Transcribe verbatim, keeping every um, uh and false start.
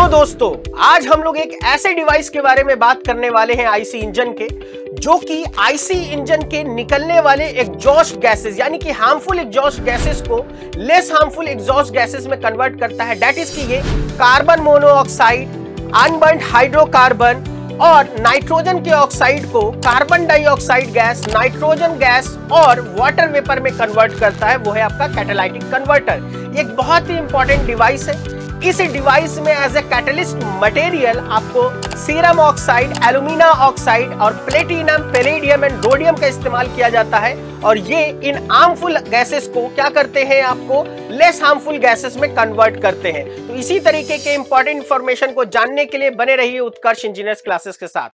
दोस्तों, आज हम लोग एक ऐसे डिवाइस के बारे में बात करने वाले हैं आईसी इंजन के, जो कि आईसी इंजन के निकलने वाले एग्जॉस्ट गैसेस यानी कि हार्मफुल एग्जॉस्ट गैसेस को लेस हार्मफुल एग्जॉस्ट गैसेस में कन्वर्ट करता है। दैट इज कि ये कार्बन मोनोऑक्साइड, अनबर्न्ड हाइड्रोकार्बन और नाइट्रोजन के ऑक्साइड को carbon dioxide gas, nitrogen gas और वाटर वेपर में कन्वर्ट करता है। वो है आपका कैटालाइटिक कन्वर्टर। ये एक बहुत ही इंपॉर्टेंट डिवाइस है। इस डिवाइस में एज ए कैटलिस्ट मटेरियल आपको सीरम ऑक्साइड, एल्यूमिना ऑक्साइड और प्लेटिनम, पैलेडियम एंड रोडियम का इस्तेमाल किया जाता है। और ये इन हार्मफुल गैसेस को क्या करते हैं, आपको लेस हार्मफुल गैसेस में कन्वर्ट करते हैं। तो इसी तरीके के इंपॉर्टेंट इंफॉर्मेशन को जानने के लिए बने रहिए उत्कर्ष इंजीनियर्स क्लासेस के साथ।